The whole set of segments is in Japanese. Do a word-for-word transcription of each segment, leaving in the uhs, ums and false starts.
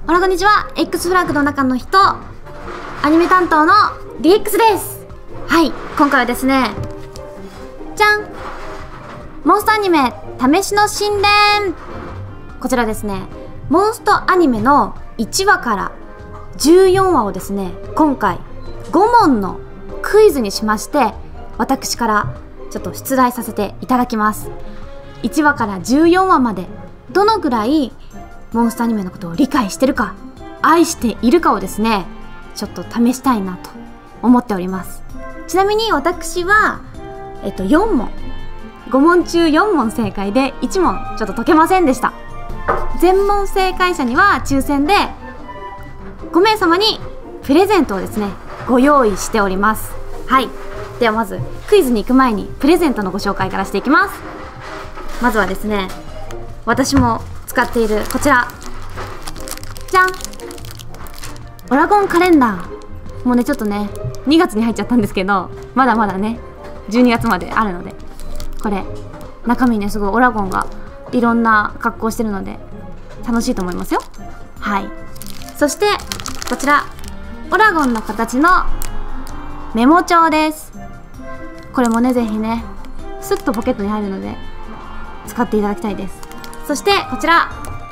ほらこんにちは。 X フラッグの中の人、アニメ担当の ディーエックス です。はい、今回はですね、じゃん、モンストアニメ試しの新練。こちらですね、モンストアニメのいちわからじゅうよんわをですね、今回ごもんのクイズにしまして、私からちょっと出題させていただきます。いちわからじゅうよんわまでどのぐらいモンストアニメのことを理解してるか、愛しているかをですね、ちょっと試したいなと思っております。ちなみに私は、えっと、よんもん、ごもんちゅうよんもん正解でいちもんちょっと解けませんでした。全問正解者には抽選でごめいさまにプレゼントをですね、ご用意しております。はい、ではまずクイズに行く前にプレゼントのご紹介からしていきます。まずはですね、私も使っているこちら、じゃん、オラゴンカレンダー。もうねちょっとねにがつに入っちゃったんですけど、まだまだねじゅうにがつまであるので、これ中身ねすごいオラゴンがいろんな格好してるので楽しいと思いますよ。はい、そしてこちらオラゴンの形のメモ帳です。これもねぜひねスッとポケットに入るので使っていただきたいです。そしてこちら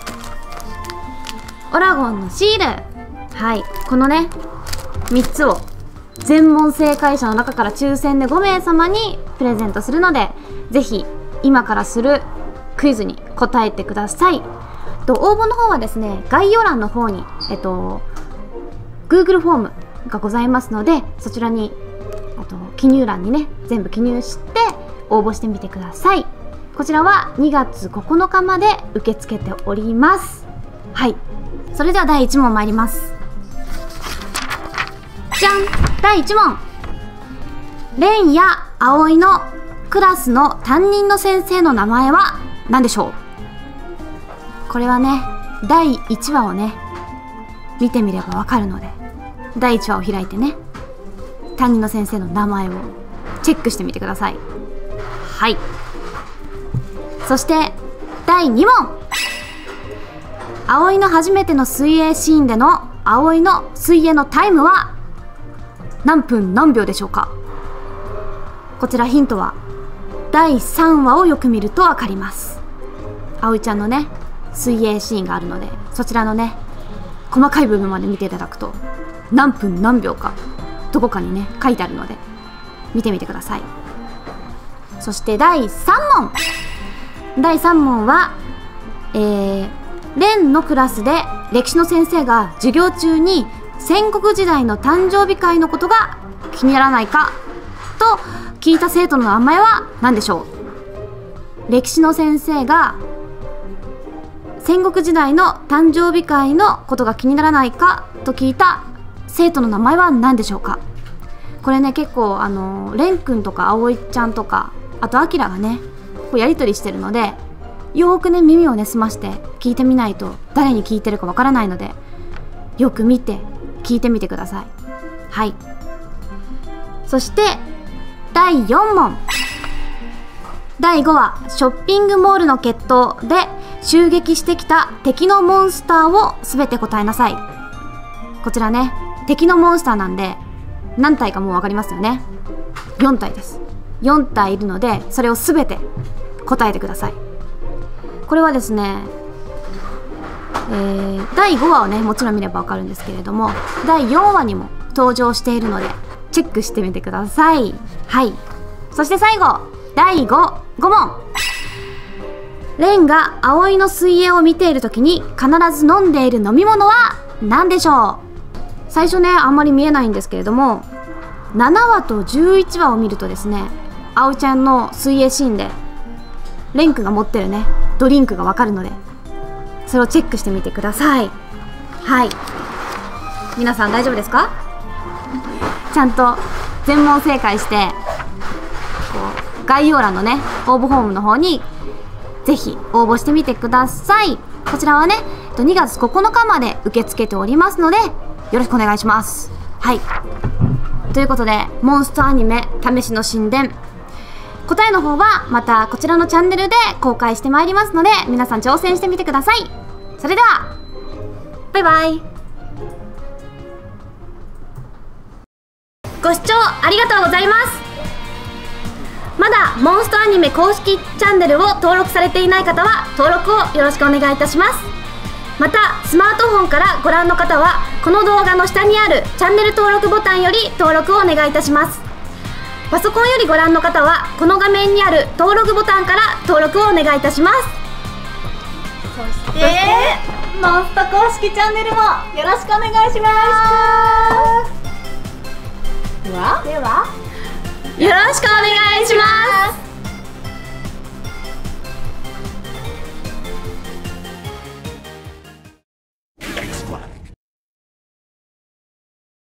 オラゴンのシール。はい、このねみっつを全問正解者の中から抽選でごめいさまにプレゼントするので、ぜひ今からするクイズに答えてください。と応募の方はですね、概要欄の方にえっと Google フォームがございますので、そちらにあと記入欄にね全部記入して応募してみてください。こちらはにがつここのかまで受け付けております。はい、それではだいいちもん参ります。じゃん、だいいちもん、レンや葵のクラスの担任の先生の名前は何でしょう。これはねだいいちわをね見てみればわかるので、だいいちわを開いてね担任の先生の名前をチェックしてみてください。はい、そしてだいにもん、葵の初めての水泳シーンでの葵の水泳のタイムは何分何秒でしょうか。こちらヒントはだいさんわをよく見るとわかります。葵ちゃんのね水泳シーンがあるので、そちらのね細かい部分まで見ていただくと何分何秒かどこかにね書いてあるので見てみてください。そしてだいさんもん、だいさんもんは、えー、レンのクラスで歴史の先生が授業中に戦国時代の誕生日会のことが気にならないかと聞いた生徒の名前は何でしょう。歴史の先生が戦国時代の誕生日会のことが気にならないかと聞いた生徒の名前は何でしょうか。これね結構あのレン君とか葵ちゃんとか、あとアキラがねこうやり取りしてるので、よーくね耳をね澄まして聞いてみないと誰に聞いてるかわからないので、よく見て聞いてみてください。はい、そしてだいよんもん、だいごわ、ショッピングモールの決闘で襲撃してきた敵のモンスターを全て答えなさい。こちらね敵のモンスターなんで何体かもう分かりますよね。よんたいです。よんたいいるのでそれを全て答えてください。これはですね、えー、だいごわをねもちろん見れば分かるんですけれども、だいよんわにも登場しているのでチェックしてみてください。はい、そして最後だいごもん、レンが葵の水泳を見ている時に必ず飲んでいる飲み物は何でしょう。最初ねあんまり見えないんですけれども、ななわとじゅういちわを見るとですね、葵ちゃんの水泳シーンでレン君が持ってるねドリンクがわかるので、それをチェックしてみてください。はい、皆さん大丈夫ですか？ちゃんと全問正解してこう概要欄のね応募フォームの方にぜひ応募してみてください。こちらはねにがつここのかまで受け付けておりますのでよろしくお願いします。はい、ということでモンストアニメ試しの新伝、答えの方はまたこちらのチャンネルで公開してまいりますので、皆さん挑戦してみてください。それではバイバイ。ご視聴ありがとうございます。まだモンストアニメ公式チャンネルを登録されていない方は登録をよろしくお願いいたします。またスマートフォンからご覧の方はこの動画の下にあるチャンネル登録ボタンより登録をお願いいたします。パソコンよりご覧の方はこの画面にある登録ボタンから登録をお願いいたします。 そしてモンスト公式チャンネルもよろしくお願いします。ではではよろしくお願い